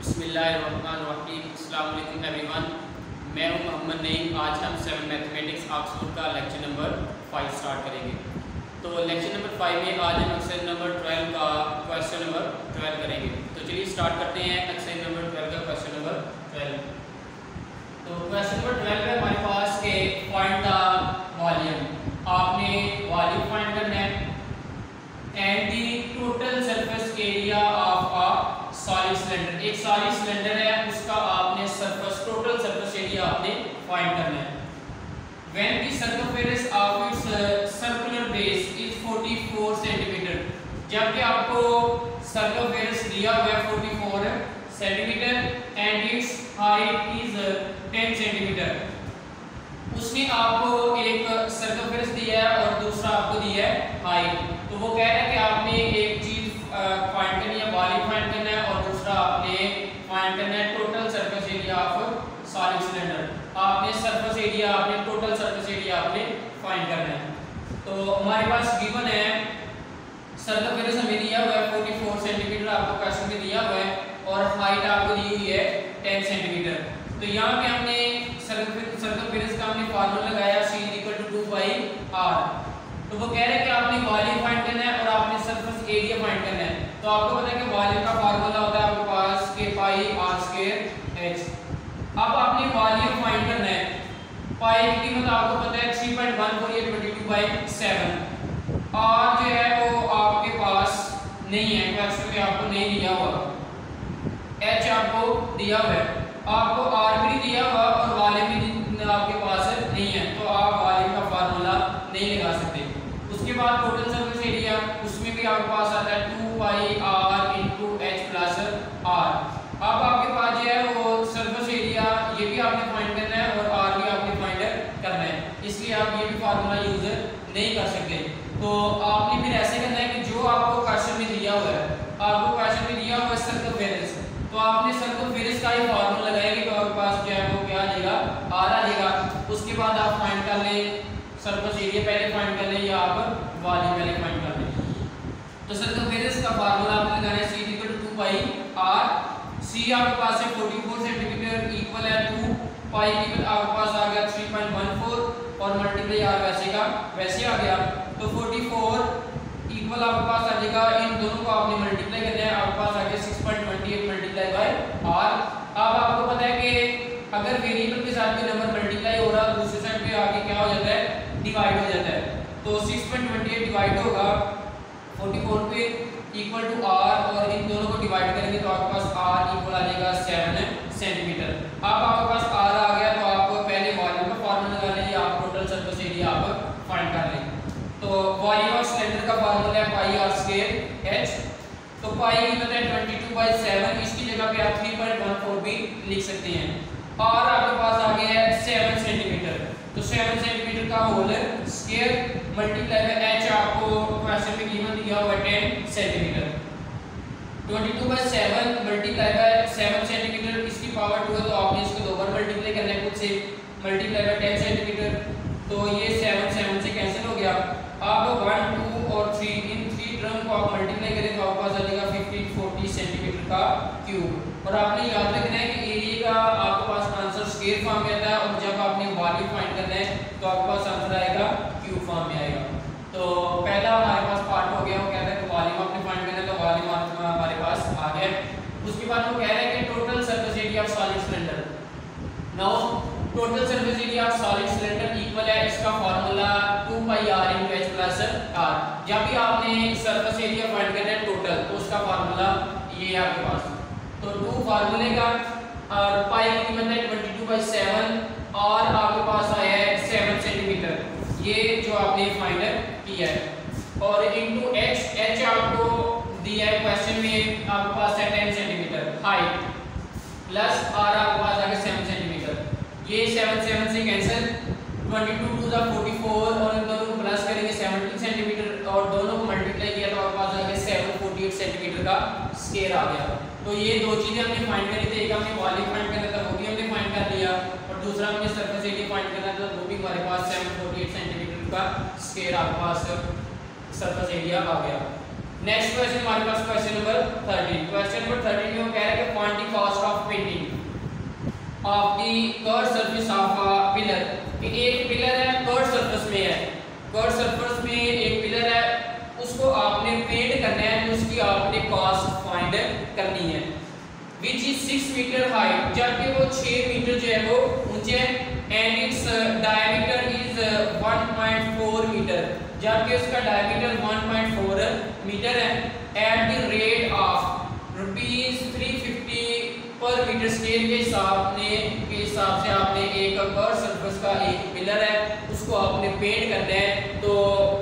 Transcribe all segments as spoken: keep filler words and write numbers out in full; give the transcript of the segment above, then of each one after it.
बिस्मिल्लाहिर्रहमानिर्रहीम। अस्सलाम वालेकुम एवरीवन। मैं हूं मोहम्मद नईम। आज हम सेवन मैथमेटिक्स ऑक्सफोर्ड का लेक्चर नंबर फाइव स्टार्ट करेंगे। तो लेक्चर नंबर फाइव में आज हम एक्सरसाइज नंबर ट्वेल्व का क्वेश्चन नंबर ट्वेल्व करेंगे। तो चलिए स्टार्ट करते हैं एक्सरसाइज नंबर ट्वेल्व का क्वेश्चन नंबर ट्वेल्व। तो क्वेश्चन नंबर ट्वेल्व है हमारे पास के फाइंड द वॉल्यूम। आपने वॉल्यूम फाइंड करना है and the total surface area of a solid cylinder. एक सॉलिड सिलेंडर है, उसका आपने सरफेस टोटल सरफेस एरिया आपने फाइंड करना है। When the circumference of its circular base is forty four centimetre. जबकि आपको सर्कमफेरेंस दिया हुआ है forty four centimetre and its height is ten centimetre. उसने आपको एक सर्कमफेरेंस दिया है और दूसरा आपको दिया है हाइट। तो वो कह रहा है कि आपने एक चीज फाइंड करनी है, वॉल्यूम फाइंड करना है, और दूसरा आपने फाइंड करना है total surface area of solid cylinder. आपने सरफेस एरिया आपने टोटल सरफेस एरिया आपने फाइंड करना है। तो हमारे पास गिवन है सर्कमफेरेंस हमें दिया हुआ है फोर्टी फोर सेंटीमीटर, आपको क्वेश्चन में दिया हुआ है, और हाइट आपको दी हुई है टेन सेंटीमीटर। तो यहाँ पे हमने सर्कमफेरेंस का हमने फार्मूला लगाया c equal to two pi r। तो वो कह रहे हैं कि आपने वॉल्यूम फाइंड करना है और आपने सरफेस एरिया फाइंड करना है। तो आपको पता है कि वॉल्यूम का फार्मूला होता है आपके पास के पाई r स्क्वायर h। अब आपने वॉल्यूम फाइंड करना है। पाई की कीमत आपको पता है three point one four twenty two by seven. r जो है वो आपके पास नहीं है, क्वेश्चन में आपको नहीं दिया हुआ। h आपको दिया हुआ है, आपको r भी दिया हुआ और वॉल्यूम भी आपके पास नहीं है, तो आप वॉल्यूम का फार्मूला नहीं लगा सकते। उसके बाद टोटल सरफेस एरिया, उसमें भी आपके पास आता है two pi r into h plus r। अब आपके पास जो है वो सरफेस एरिया ये भी आपने फाइंड करना है और r भी आपने फाइंड करना है, इसलिए आप ये भी फार्मूला यूज नहीं कर सकते। तो आपने फिर ऐसे करना है कि जो आपको क्वेश्चन में दिया हुआ है, आपको क्वेश्चन में दिया हुआ है सर्कमफेरेंस, तो आपने सर्कमफेरेंस का ही फार्मूला लगाएंगे तो आपके पास जो है वो क्या आ जाएगा, r आ जाएगा। उसके बाद आप फाइंड कर लें सरफेस एरिया पहले फाइंड कर लें या आप वॉल्यूम पहले फाइंड कर लें। तो सर्कमफेरेंस का फार्मूला आपने लगाना है c equal to two pi r। c आपके पास है फोर्टी फोर सेंटीमीटर इक्वल है टू पाई की आपके पास आ गया थ्री पॉइंट वन फोर और मल्टीप्लाई r वैसे का वैसे आ गया। तो फोर्टी फोर इक्वल आपके पास आ जाएगा, इन दोनों को आपने मल्टीप्लाई करना है, आपके पास आ गया six point two eight multiply by r। अब आपको पता है कि अगर वेरिएबल के साथ कोई नंबर मल्टीप्लाई हो रहा है दूसरे साइड पे आगे क्या हो जाता है, डिवाइड हो जाता है। तो six point two eight divide होगा फोर्टी फोर पे इक्वल टू r, और इन दोनों को डिवाइड करेंगे तो आपके पास r इक्वल आ जाएगा सेवन सेंटीमीटर। अब आपके पास r आ गया तो आप पहले वॉल्यूम का फार्मूला लगा लें या आप टोटल सरफेस एरिया आप फाइंड कर लें। तो वॉल्यूम ऑफ सिलेंडर का फार्मूला है पाई r स्क्वायर h। तो पाई की कीमत है ट्वेंटी टू बाई सेवन, इसकी जगह पे आप थ्री पॉइंट वन फोर भी लिख सकते हैं। r आपके पास आ गया है सेवन सेंटीमीटर, तो सेवन सेंटीमीटर का whole square multiply by h, आपको क्वेश्चन में कीमत दिया हुआ है ten centimetre. Twenty two by seven multiply by seven centimetre, इसकी पावर टू है तो आपने इसको दो बार मल्टीप्लाई करना है, खुद से मल्टीप्लाई बाय टेन सेंटीमीटर। तो ये सेवन सेवन से कैंसिल हो गया। आप वन टू और थ्री इन थ्री टर्म को आप मल्टीप्लाई करें तो आपके पास आ जाएगा फिफ्टीन फोर्टी सेंटीमीटर का क्यूब। और आपने याद रखना है कि एरिया का आपके पास आंसर स्क्वायर फॉर्म में आता है, और जब आपने वॉल्यूम फाइंड करना है तो आपके पास आंसर आएगा क्यूब फॉर्म में आएगा। तो पहला हमारे पास पार्ट हो गया, वो कहता है कि वॉल्यूम आपने फाइंड करना है, तो वॉल्यूम हमारे पास आ गया। उसके बाद वो कह रहा है कि total surface area of solid cylinder. Now total surface area of solid cylinder equal है, इसका formula two pi r into h plus r। जब भी आपने सरफेस एरिया फाइंड करना है टोटल, तो उसका फार्मूला ये है आपके पास। तो टू फार्मूले का और पाई की कीमत है ट्वेंटी टू बाई सेवन और आपके पास आया है सेवन सेंटीमीटर, ये जो आपने फाइंड किया है, और इनटू h, h आपको दिया है क्वेश्चन में आपके पास है ten centimetre height, plus r आपके पास आ गया सेवन सेंटीमीटर। ये सेवन सेवन से cancel, twenty two two the forty four और इन दोनों को प्लस करेंगे सेवनटीन सेंटीमीटर और दोनों को मल्टीप्लाई किया तो आपके पास आ गया सेवन फोर्टी एट सेंटीमीटर का स्क्वायर आ गया। तो ये दो चीजें हमने फाइंड करी थी, एक हमने वॉल्यूम फाइंड करना था वो भी हमने फाइंड कर लिया, और दूसरा हमने सरफेस एरिया फाइंड करना था वो भी हमारे पास सेवन फोर्टी एट सेंटीमीटर का स्क्वायर आपके पास सरफेस एरिया आ गया। नेक्स्ट क्वेश्चन हमारे पास question number thirteen. Question number thirteen में वो कह रहा है कि find the cost of the curve surface of a pillar, कि एक पिलर है कर्व सरफेस में है, कर्व सरफेस में एक पिलर है, उसको आपने पेंट करना है, तो उसकी आपने कॉस्ट फाइंड करनी है। Which is six metre height, जबकि वो छह मीटर जो है वो ऊंचे है, and its diameter is one point four metre, जबकि उसका diameter one point four metre है, at the rate of rupees three fifty per metre square के हिसाब ने के हिसाब से आपने एक कर्व सरफेस का एक पिलर है उसको आपने पेंट करना है, तो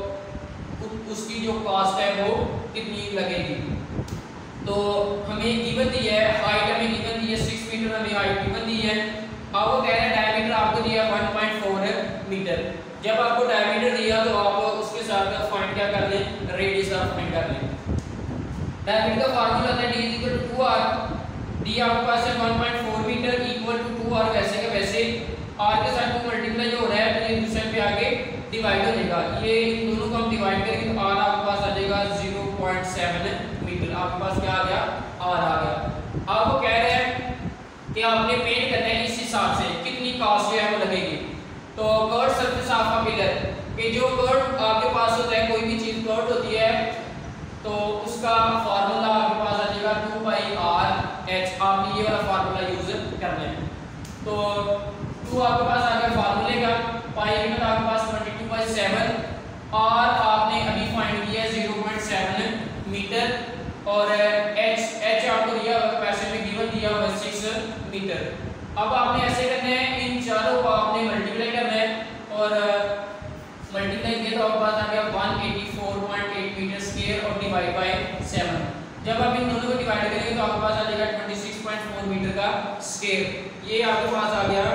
उसकी जो कॉस्ट है वो कितनी लगेगी। तो हमें गिवन दी है, हाइट हमें गिवन दी है सिक्स मीटर, हमें हाइट गिवन दी है। अब वो कह रहे हैं डायमीटर आपको दिया वन पॉइंट फोर मीटर। जब आपको डायमीटर दिया तो आप उसके साथ फाइंड क्या कर लें, रेडियस आप फाइंड कर लें। डायमीटर का फार्मूला है d equal to two r, d आपके पास है one point four metre equal to two r, वैसे का वैसे r के साथ टू मल्टीप्लाई हो रहा है तो ये दूसरे पे आगे डिवाइड हो जाएगा, ये इन दोनों को हम डिवाइड करेंगे तो r आपके पास आ जाएगा ज़ीरो पॉइंट सेवन मीटर, आपके पास क्या आ गया, r आ गया। अब वो कह रहे हैं कि आपने पेंट करना है, इस हिसाब से कितनी कॉस्ट जो है वो लगेगी। तो curve surface of a pillar, कि जो कर्व आपके पास होता है, कोई भी चीज कर्व होती है तो उसका फार्मूला आपके पास आ जाएगा टू पाई आर एच, आपने ये वाला फार्मूला यूज करना है। तो टू आपके पास आ गया फार्मूले का, पाई के बाद आपके पास ट्वेंटी टू बाई सेवन, और आपने अभी फाइंड किया है ज़ीरो पॉइंट सेवन मीटर, और एच एच आपको दिया हुआ पैसे में गिवन दिया हुआ सिक्स मीटर। अब आपने ऐसे करना है, इन चारों को आपने मल्टीप्लाई करना है, और मल्टीप्लाई किया तो आपके पास आ गया one eighty four point eight metre square और डिवाइड बाय सेवन। जब आप इन दोनों को डिवाइड करेंगे तो आपके पास आ जाएगा twenty six point four metre का स्क्वायर। ये आपके पास आ गया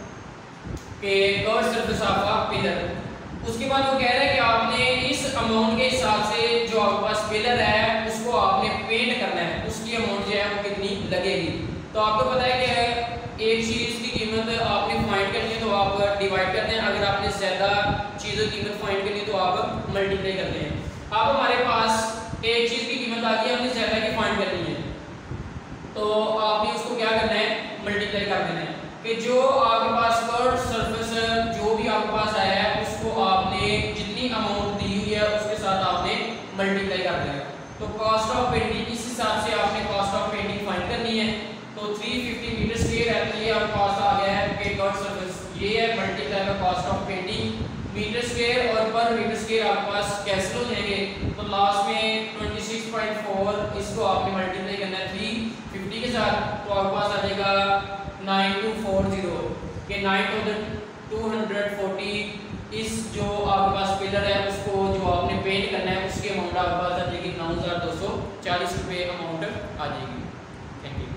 कि curve surface of a pillar. उसके बाद वो कह रहा है कि आपने इस अमाउंट के हिसाब से जो आपके पास पिलर है उसको आपने पेंट करना है, उसकी अमाउंट जो है वो कितनी लगेगी। तो आपको पता है कि एक चीज़ की कीमत आपने फाइंड करनी है तो आप डिवाइड करते हैं, अगर आपने ज़्यादा चीज़ों की कीमत फाइंड करनी है तो आप मल्टीप्लाई करते हैं। अब हमारे पास एक चीज़ की कीमत आ गई, हमने ज़्यादा की फाइंड करनी है, तो आपने उसको क्या करना है, मल्टीप्लाई कर देना है, कि जो आपके पास कर्व सरफेस जो भी आपके पास आया है उसको आपने जितनी अमाउंट दी हुई है उसके साथ आपने मल्टीप्लाई कर देना है। तो कॉस्ट ऑफ पेंटिंग, इस हिसाब से आपने कॉस्ट ऑफ पेंटिंग फाइंड करनी है। तो थ्री फिफ्टी मीटर स्क्वायर है, तो ये आपका कॉस्ट आ गया है कि कर्व सरफेस ये है, मल्टीप्लाई का cost of painting metre square और पर मीटर स्क्वायर आपके पास कैंसिल हो जाएंगे, तो लास्ट में ट्वेंटी सिक्स पॉइंट फोर इसको आपने मल्टीप्लाई करना है थ्री फिफ्टी के साथ, तो आपके पास आ जाएगा नाइन टू फोर ज़ीरो के nine thousand two hundred forty. इस जो आपके पास पिलर है उसको जो आपने पेंट करना है उसकी अमाउंट आपके पास आ जाएगी नौ हज़ार दो सौ चालीस रुपये अमाउंट आ जाएगी। Thank you.